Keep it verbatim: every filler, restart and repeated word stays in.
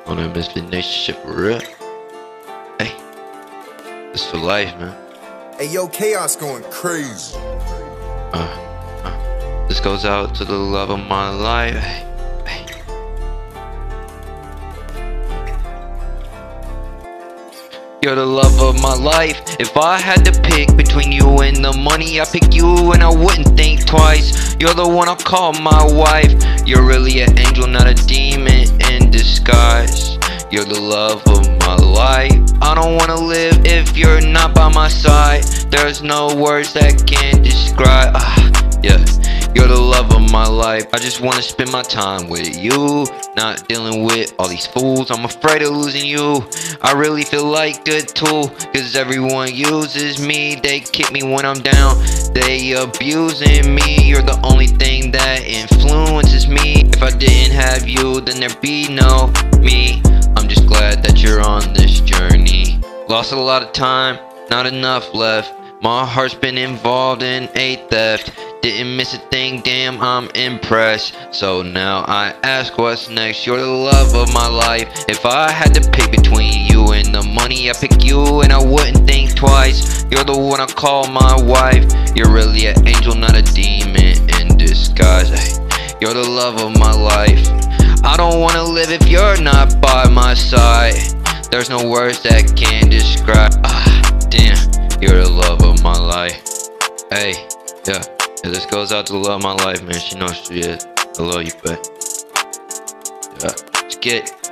On a best relationship for real. Hey, this for life, man. Hey yo, Kaos going crazy. Uh, uh, this goes out to the love of my life. Hey, hey. You're the love of my life. If I had to pick between you and the money, I pick you and I wouldn't think twice. You're the one I call my wife. You're really an angel, not a demon in disguise. You're the love of my life. I don't wanna live if you're not by my side. There's no words that can describe. Ah, yeah. You're the love of my life. I just wanna spend my time with you, not dealing with all these fools. I'm afraid of losing you. I really feel like a tool, cause everyone uses me. They kick me when I'm down, they abusing me. You're the only thing that influences me. If I didn't have you, then there'd be no me. I'm just glad that you're on this journey. Lost a lot of time, not enough left. My heart's been involved in a theft. Didn't miss a thing, damn, I'm impressed. So now I ask what's next. You're the love of my life. If I had to pick between you and the money, I pick you and I wouldn't think twice. You're the one I call my wife. You're really an angel, not a demon in disguise. Hey, you're the love of my life. I don't wanna live if you're not by my side. There's no words that can describe. Ah, damn, you're the love of my life. Hey, yeah. Yeah, this goes out to the love of my life, man. She knows she is. I love you, babe. Yeah, let's get it.